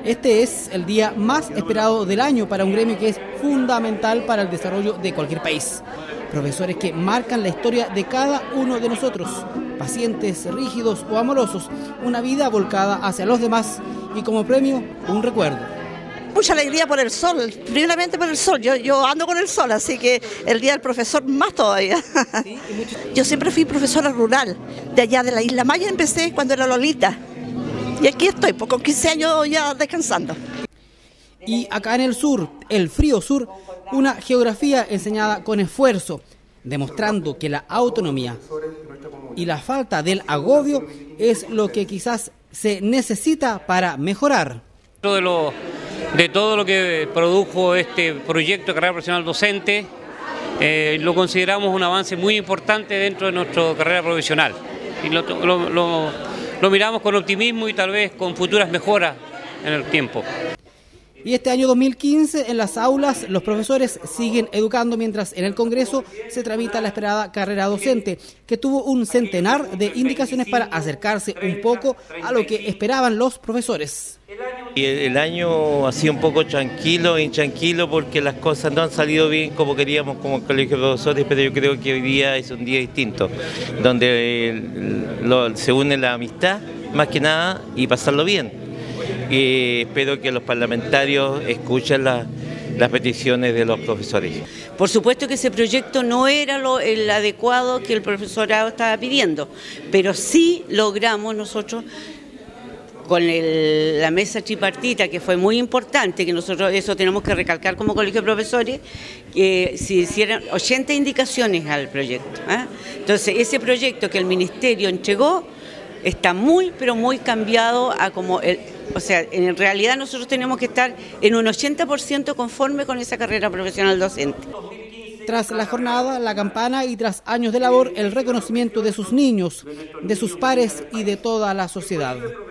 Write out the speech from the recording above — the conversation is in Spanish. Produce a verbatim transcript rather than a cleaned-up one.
Este es el día más esperado del año para un gremio que es fundamental para el desarrollo de cualquier país. Profesores que marcan la historia de cada uno de nosotros, pacientes rígidos o amorosos, una vida volcada hacia los demás y como premio, un recuerdo. Mucha alegría por el sol, primeramente por el sol. Yo, yo ando con el sol, así que el día del profesor más todavía. ¿Sí? Yo siempre fui profesora rural, de allá de la Isla Maya empecé cuando era Lolita. Y aquí estoy, pues, con quince años ya descansando. Y acá en el sur, el frío sur, una geografía enseñada con esfuerzo, demostrando que la autonomía y la falta del agobio es lo que quizás se necesita para mejorar. De, lo, de todo lo que produjo este proyecto de carrera profesional docente, eh, lo consideramos un avance muy importante dentro de nuestra carrera profesional. Y lo, lo, lo, lo miramos con optimismo y tal vez con futuras mejoras en el tiempo. Y este año dos mil quince en las aulas los profesores siguen educando mientras en el Congreso se tramita la esperada carrera docente, que tuvo un centenar de indicaciones para acercarse un poco a lo que esperaban los profesores. Y el año ha sido un poco tranquilo, intranquilo, porque las cosas no han salido bien como queríamos como colegio de profesores, pero yo creo que hoy día es un día distinto, donde lo, se une la amistad, más que nada, y pasarlo bien. Y espero que los parlamentarios escuchen la, las peticiones de los profesores. Por supuesto que ese proyecto no era lo, el adecuado que el profesorado estaba pidiendo, pero sí logramos nosotros con el, la mesa tripartita, que fue muy importante, que nosotros eso tenemos que recalcar como colegio de profesores, que se hicieran ochenta indicaciones al proyecto, ¿eh? Entonces ese proyecto que el ministerio entregó está muy, pero muy cambiado a como el... O sea, en realidad nosotros tenemos que estar en un ochenta por ciento conforme con esa carrera profesional docente. Tras la jornada, la campana y tras años de labor, el reconocimiento de sus niños, de sus pares y de toda la sociedad.